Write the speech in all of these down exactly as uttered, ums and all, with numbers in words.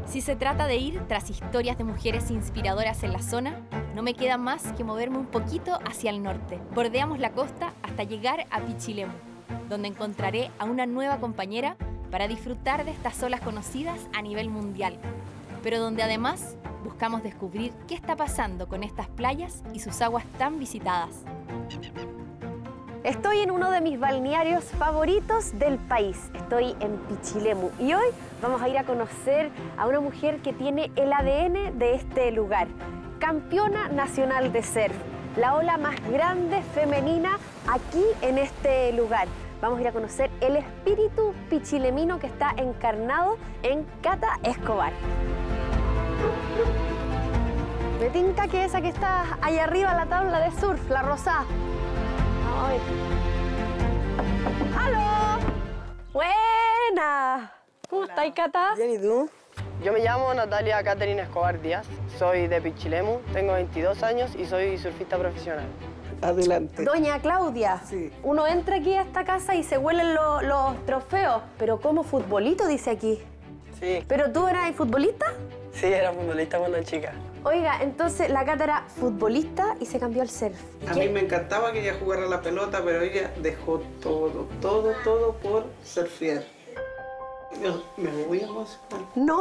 Si se trata de ir tras historias de mujeres inspiradoras en la zona, no me queda más que moverme un poquito hacia el norte. Bordeamos la costa hasta llegar a Pichilemu, donde encontraré a una nueva compañera para disfrutar de estas olas conocidas a nivel mundial, pero donde además buscamos descubrir qué está pasando con estas playas y sus aguas tan visitadas. Estoy en uno de mis balnearios favoritos del país. Estoy en Pichilemu y hoy vamos a ir a conocer a una mujer que tiene el A D N de este lugar. Campeona nacional de surf, la ola más grande femenina aquí en este lugar. Vamos a ir a conocer el espíritu pichilemino que está encarnado en Cata Escobar. Me tinca que esa que está allá arriba, la tabla de surf, la rosada. Vamos a ver. ¡Aló! ¡Buena! ¿Cómo estáis, Cata? Bien, ¿y tú? Yo me llamo Natalia Catherine Escobar Díaz, soy de Pichilemu, tengo veintidós años y soy surfista profesional. Adelante. Doña Claudia, Sí. Uno entra aquí a esta casa y se huelen lo- los trofeos, pero como futbolito dice aquí. Sí, ¿Pero tú eras futbolista? sí, era futbolista cuando chica. Oiga, entonces la Cata era futbolista y se cambió al surf. A mí me encantaba que ella jugara la pelota, pero ella dejó todo, todo, todo por surfear. Yo me voy a emocionar. ¡No!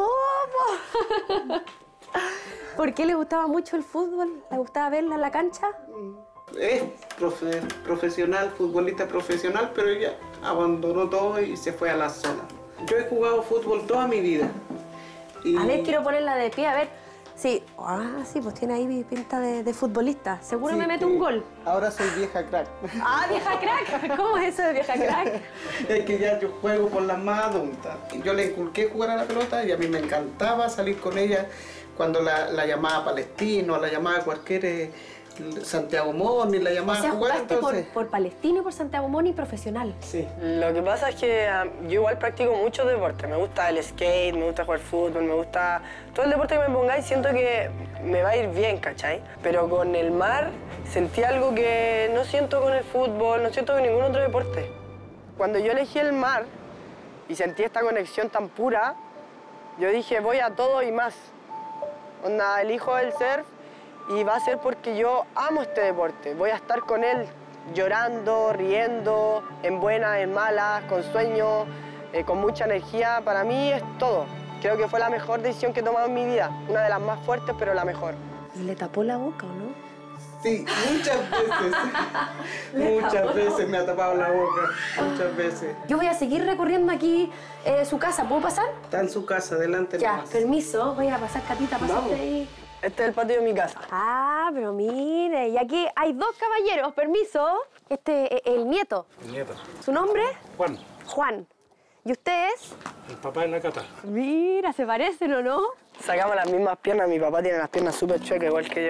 po. ¿Por qué le gustaba mucho el fútbol? ¿Le gustaba verla en la cancha? Es profe- profesional, futbolista profesional, pero ella abandonó todo y se fue a la zona. Yo he jugado fútbol toda mi vida. Y A ver, quiero ponerla de pie, a ver. Sí, ah, sí, pues tiene ahí pinta de, de futbolista. Seguro sí, me mete eh, un gol. Ahora soy vieja crack. Ah, vieja crack. ¿Cómo es eso de vieja crack? Es que ya yo juego con las más adultas. Yo le inculqué jugar a la pelota y a mí me encantaba salir con ella cuando la, la llamaba Palestino, la llamaba cualquier eh, Santiago Moni, la O llamaba sea, a jugar. jugaste Entonces, por, por Palestino y por Santiago Moni profesional. sí. Lo que pasa es que ah, yo igual practico muchos deportes. Me gusta el skate, me gusta jugar fútbol, me gusta todo el deporte que me pongáis, siento que me va a ir bien, ¿cachai? Pero con el mar sentí algo que no siento con el fútbol, no siento con ningún otro deporte. Cuando yo elegí el mar y sentí esta conexión tan pura, yo dije voy a todo y más. Onda, elijo el surf y va a ser porque yo amo este deporte. Voy a estar con él llorando, riendo, en buenas, en malas, con sueños, eh, con mucha energía. Para mí es todo. Creo que fue la mejor decisión que he tomado en mi vida. Una de las más fuertes, pero la mejor. ¿Y le tapó la boca o no? Sí, muchas veces. muchas veces me ha tapado la boca. Muchas veces. Yo voy a seguir recorriendo aquí eh, su casa. ¿Puedo pasar? Está en su casa, adelante. Ya, nomás. permiso. Voy a pasar, Catita, Vamos. pásate ahí. Este es el patio de mi casa. Ah, pero mire, y aquí hay dos caballeros, permiso. Este es el nieto. El nieto. ¿Su nombre? Juan, Juan. ¿Y usted es? el papá de la Cata. Mira, se parecen, ¿o no? Sacamos las mismas piernas. Mi papá tiene las piernas súper chuecas, igual que yo.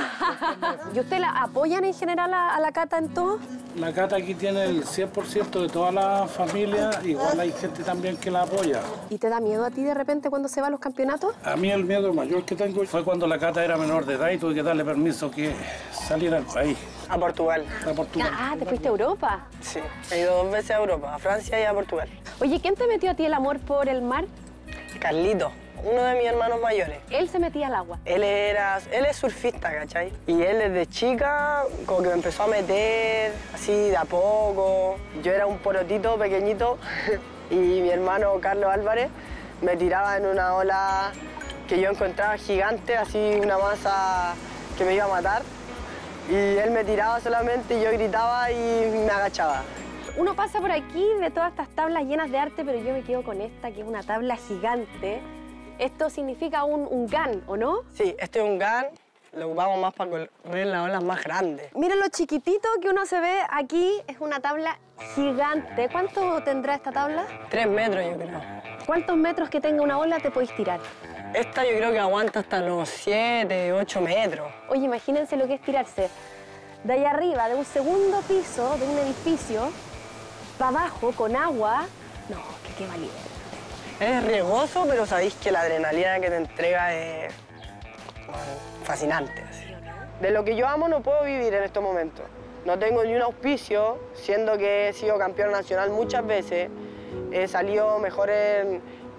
¿Y usted la apoyan en general a, a la Cata en todo? La Cata aquí tiene el cien por ciento de toda la familia, igual hay gente también que la apoya. ¿Y te da miedo a ti de repente cuando se va a los campeonatos? A mí el miedo mayor que tengo fue cuando la Cata era menor de edad y tuve que darle permiso que saliera del país, A Portugal. a Portugal. Ah, ¿te fuiste a Europa? Sí. He ido dos veces a Europa, a Francia y a Portugal. Oye, ¿quién te metió a ti el amor por el mar? Carlito, uno de mis hermanos mayores. Él se metía al agua. Él, era, él es surfista, ¿cachai? Y él desde chica como que me empezó a meter así de a poco. Yo era un porotito pequeñito y mi hermano Carlos Álvarez me tiraba en una ola que yo encontraba gigante, así una masa que me iba a matar. Y él me tiraba solamente y yo gritaba y me agachaba. Uno pasa por aquí de todas estas tablas llenas de arte, pero yo me quedo con esta, que es una tabla gigante. Esto significa un, un GAN, ¿o no? Sí, este es un GAN, lo ocupamos más para correr las olas más grandes. Miren lo chiquitito que uno se ve aquí, es una tabla gigante. ¿Cuánto tendrá esta tabla? Tres metros, yo creo. ¿Cuántos metros que tenga una ola te podéis tirar? Esta yo creo que aguanta hasta los siete, ocho metros. Oye, imagínense lo que es tirarse de allá arriba, de un segundo piso, de un edificio, para abajo, con agua. No, que qué valiente. Es riesgoso, pero sabéis que la adrenalina que te entrega es bueno, fascinante. Así. De lo que yo amo no puedo vivir en estos momentos. No tengo ni un auspicio, siendo que he sido campeón nacional muchas veces. He salido mejor en,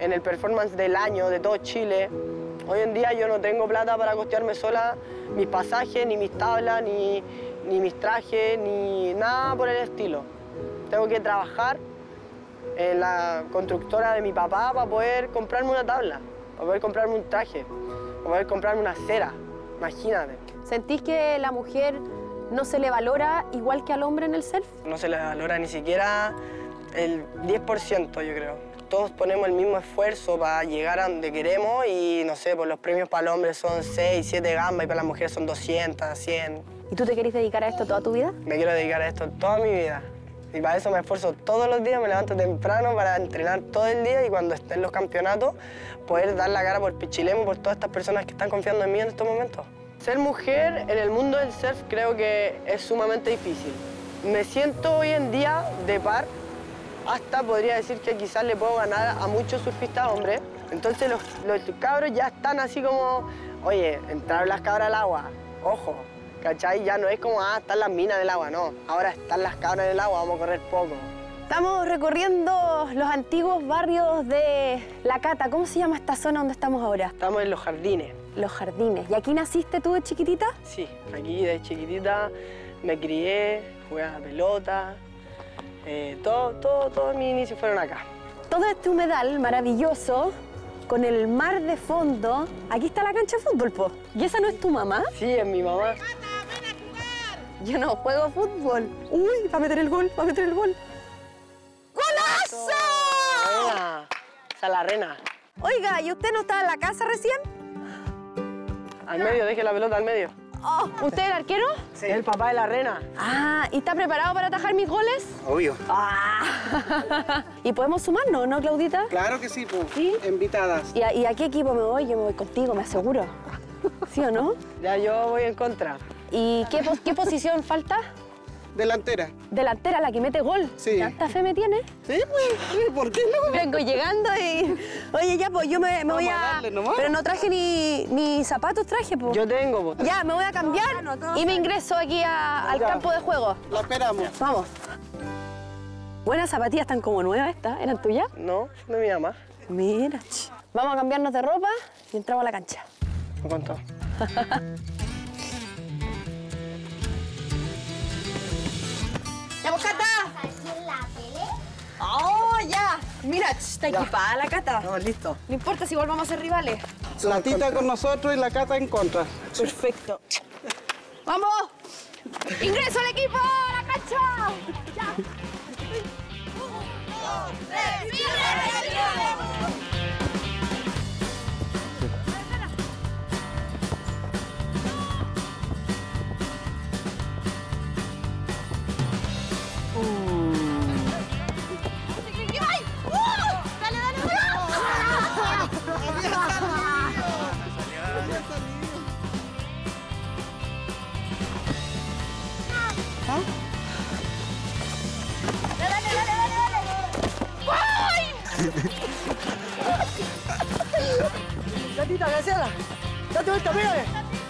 en el performance del año de todo Chile. Hoy en día yo no tengo plata para costearme sola mis pasajes, ni mis tablas, ni, ni mis trajes, ni nada por el estilo. Tengo que trabajar en la constructora de mi papá para poder comprarme una tabla, para poder comprarme un traje, para poder comprarme una cera, imagínate. ¿Sentís que la mujer no se le valora igual que al hombre en el surf? No se le valora ni siquiera el diez por ciento, yo creo. Todos ponemos el mismo esfuerzo para llegar a donde queremos y, no sé, pues los premios para el hombre son seis, siete gambas y para las mujeres son doscientas, cien. ¿Y tú te querés dedicar a esto toda tu vida? Me quiero dedicar a esto toda mi vida. Y para eso me esfuerzo todos los días, me levanto temprano para entrenar todo el día y cuando estén los campeonatos, poder dar la cara por Pichilemu, por todas estas personas que están confiando en mí en estos momentos. Ser mujer en el mundo del surf creo que es sumamente difícil. Me siento hoy en día de par, hasta podría decir que quizás le puedo ganar a muchos surfistas hombres. Entonces los, los cabros ya están así como, oye, entraron las cabras al agua, ojo. ¿Cachai? Ya no es como, ah, están las minas del agua, no. Ahora están las cabras en el agua, vamos a correr poco. Estamos recorriendo los antiguos barrios de La Cata. ¿Cómo se llama esta zona donde estamos ahora? Estamos en los jardines. Los jardines. ¿Y aquí naciste tú de chiquitita? Sí, aquí de chiquitita me crié, jugué a la pelota. Eh, todo, todo, todo mis inicios fueron acá. Todo este humedal maravilloso, con el mar de fondo. Aquí está la cancha de fútbol, po. ¿Y esa no es tu mamá? Sí, es mi mamá. Yo no juego fútbol. Uy, va a meter el gol, va a meter el gol. ¡Golazo! Buena. Esa es la rena. Oiga, ¿y usted no estaba en la casa recién? Al medio, deje la pelota al medio. Oh, ¿usted es el arquero? Sí. Es el papá de la rena. Ah, ¿y está preparado para atajar mis goles? Obvio. Ah. ¿Y podemos sumarnos, no, Claudita? Claro que sí, pues. ¿Sí? Invitadas. ¿Y a, ¿Y a qué equipo me voy? Yo me voy contigo, me aseguro. ¿Sí o no? Ya yo voy en contra. ¿Y qué, pos qué posición falta? Delantera. Delantera, la que mete gol. Sí. ¿Tanta fe me tiene? Sí, pues, ¿por qué no? Vengo llegando y... Oye, ya, pues yo me, me voy Vamos a a... darle nomás. Pero no traje ni, ni zapatos, traje, pues. Yo tengo, pues. Ya, me voy a cambiar y me ingreso aquí a- al Ya. campo de juego. La esperamos. Vamos. Buenas zapatillas, están como nuevas estas. ¿Eran tuyas? No, son de mi mamá. Mira, ch. Vamos a cambiarnos de ropa y entramos a la cancha. Me contó. ¡Ya, pues, Cata! ¡Oh, ya! Mira, ch, está equipada la Cata. Estamos listos. No importa si igual vamos a ser rivales. La Tita con nosotros y la Cata en contra. Perfecto. ¡Vamos! ¡Ingreso al equipo! ¡A la cancha! ¡Ya! Gatita, Graciela. Date vuelta, mírame.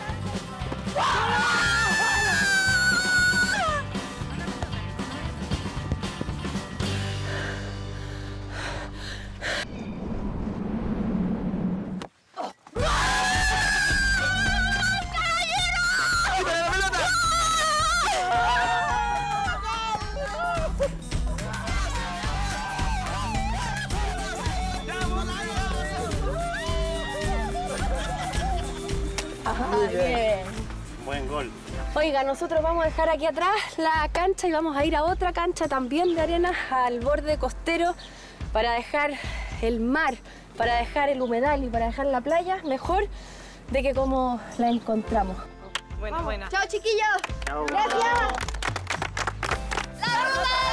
Muy bien. Buen gol. Oiga, nosotros vamos a dejar aquí atrás la cancha y vamos a ir a otra cancha también de arena al borde costero para dejar el mar, para dejar el humedal y para dejar la playa mejor de que como la encontramos. Buena, buena. ¡Chao, chiquillos! Chao. ¡Gracias! ¡La rueda!